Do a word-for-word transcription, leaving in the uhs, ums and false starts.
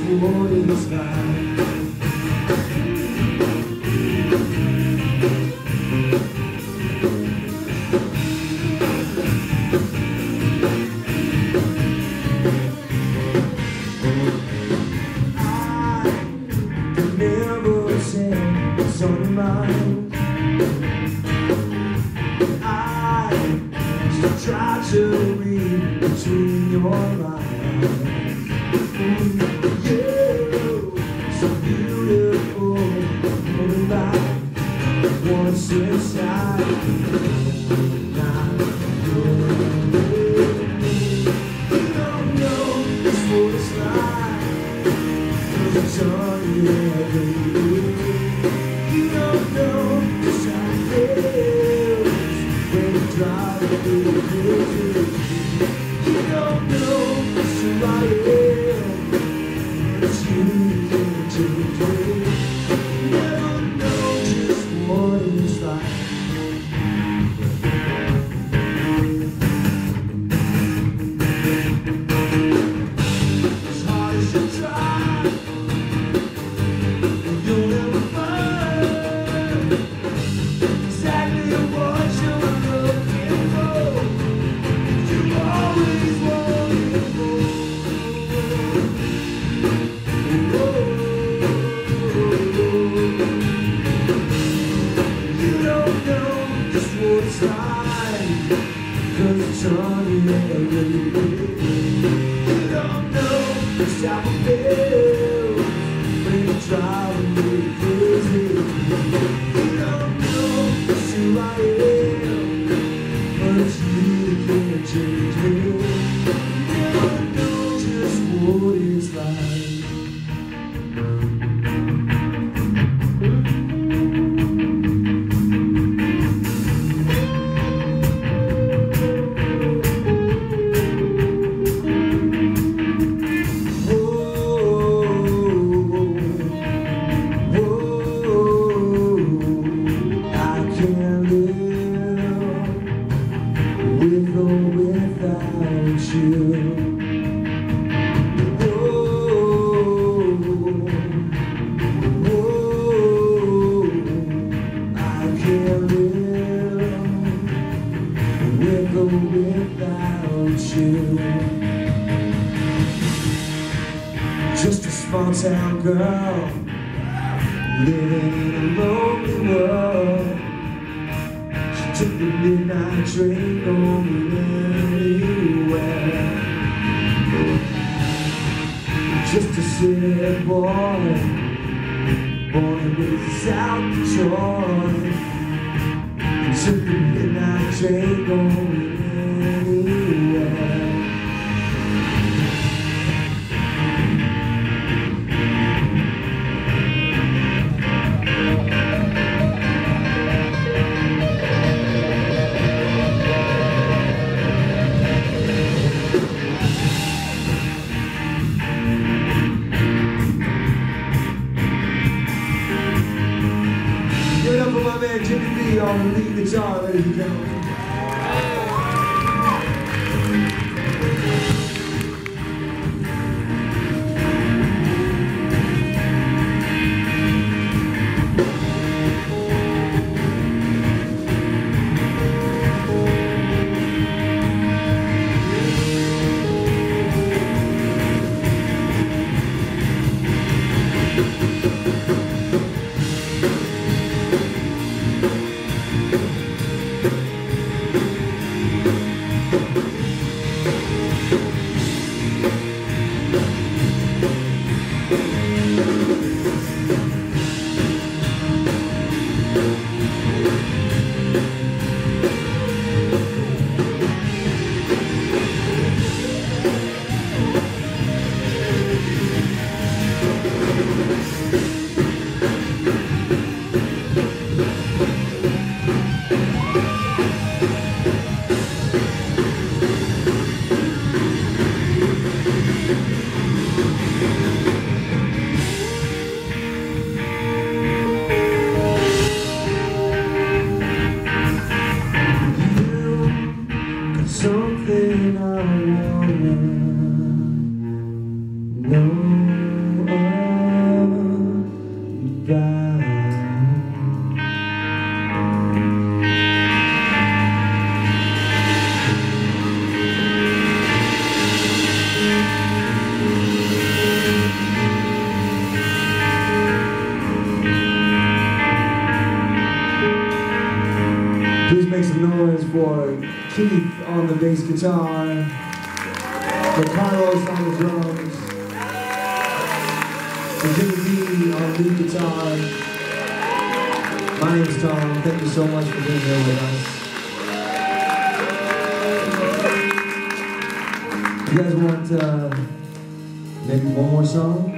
what it's like. Never said what's on your mind. I just try to read between your lines. You, so beautiful, holding back once inside. Now you're with me. You don't know just what it's like, 'cause it's on you. You don't know just how it feels when you drive through the city. You don't know just who I am, it's you who can change me. You never know just what it's like. As hard as you try, you'll never find exactly what you're looking for. You always wanted more. You don't know just what it's like, 'cause it's on you every day. You don't know just how it feels when you're driving me crazy. You don't know just who I am, but it's you that can't change me. You don't know just what it's like. With or without you. Oh, oh, I can't live with or without you. Just a small town girl living in a lonely world. Took the midnight train going anywhere. Just a city boy, born and raised out Detroit. Took the midnight train going anywhere. My man Jimmy B on the lead guitar, ladies and gentlemen. something I wanna know. noise for Keith on the bass guitar, for Carlos on the drums, for Jimmy B on lead guitar. My name's Tom. Thank you so much for being here with us. You guys want uh, maybe one more song?